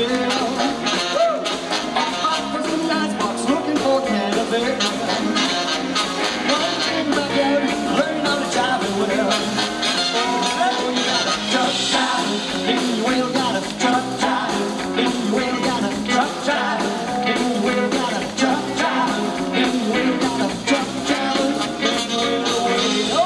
fill. On my personal icebox, looking for caterpillar. One thing back out, learn how to jive it well. Oh, you gotta truck jive, and you will gotta truck jive, and you will gotta truck jive, and you will gotta truck jive, and you will gotta truck jive, and you will.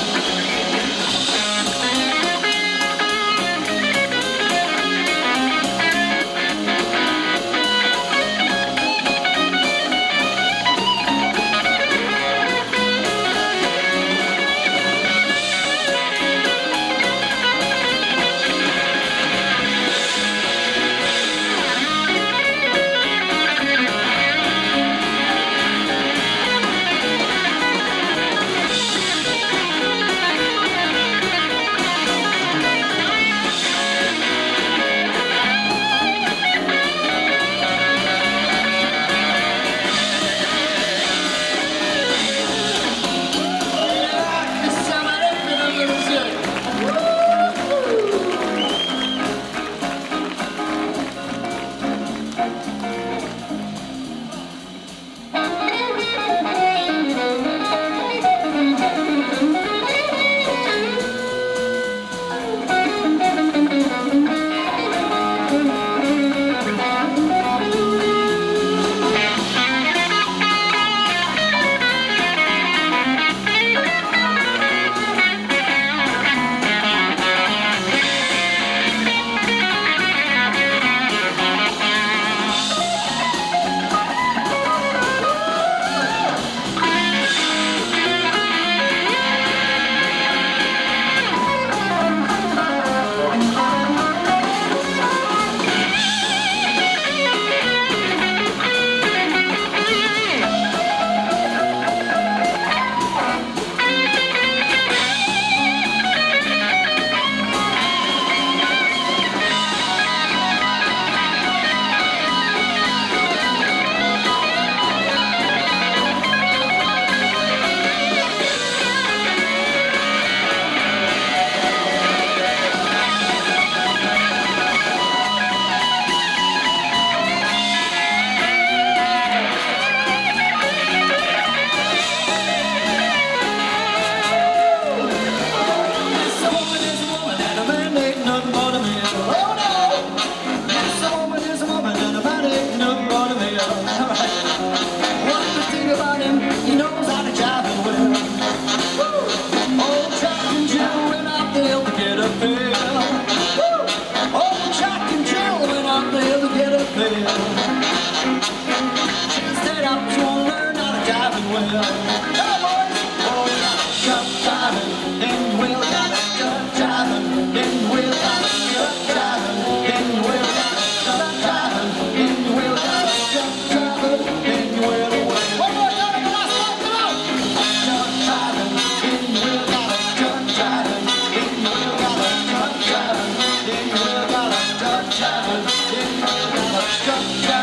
Instead, I just want to learn how to jive it well. Come on, boys! Oh, you gotta truck jiving, and you will gotta truck jiving, and you will gotta truck jiving, and you will gotta truck jiving, and you will gotta truck jiving, and you will away. One more time, come on, come on! Truck jiving, and you will gotta truck jiving, and you will gotta truck jiving, and you will gotta truck jiving, and you will gotta truck jiving.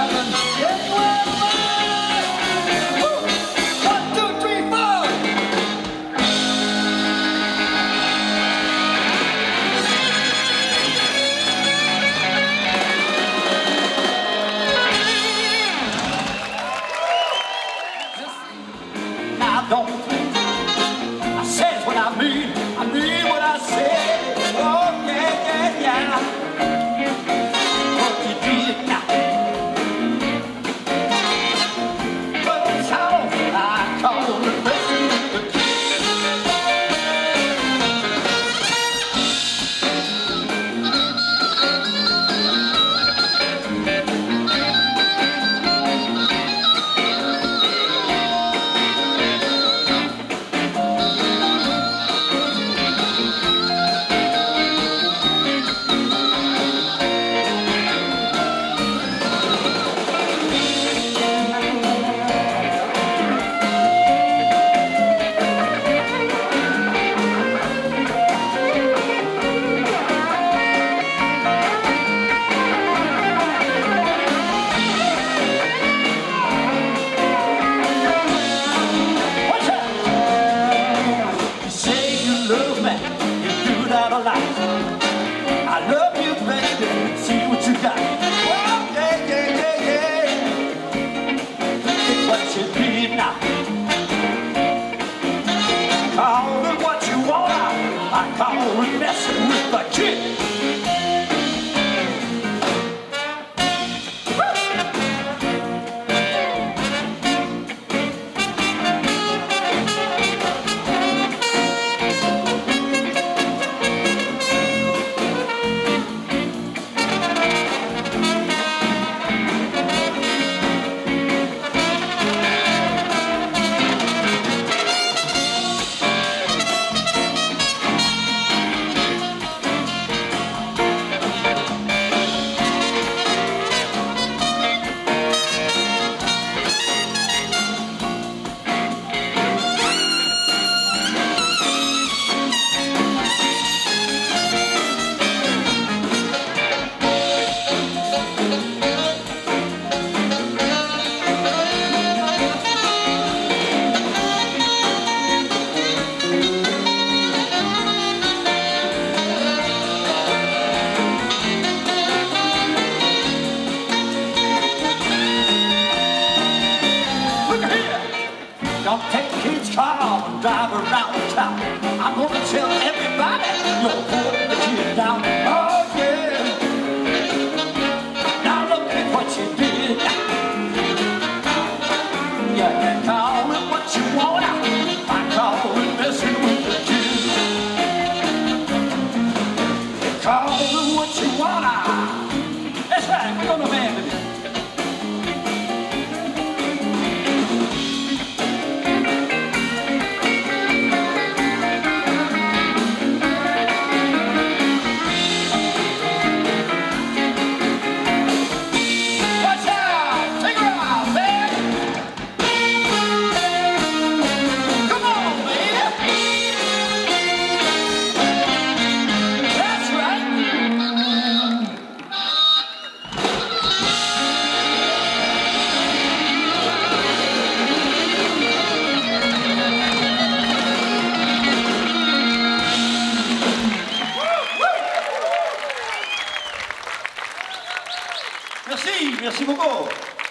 drive around town. I'm gonna tell everybody you're putting the kid down. Oh yeah. Now look at what you did. You can call it what you want. I call it messing with the kid. Call it what you want. That's right, we're gonna man with it. Merci beaucoup.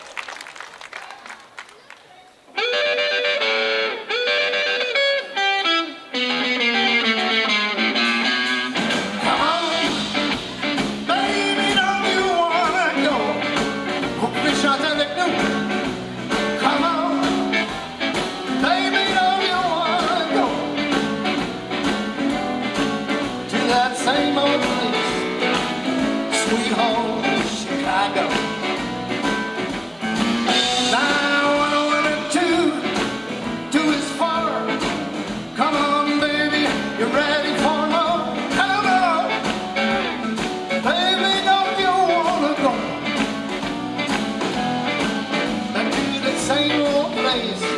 Same old place, sweet home Chicago. Now 102 is far. Come on, baby, you ready for more? Come on, baby, don't you wanna go back to the same old place?